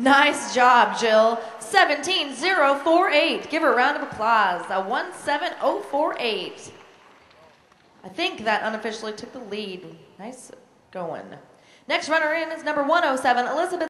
Nice job, Jill. 17.048. Give her a round of applause. A 17048. I think that unofficially took the lead. Nice going. Next runner in is number 107, Elizabeth.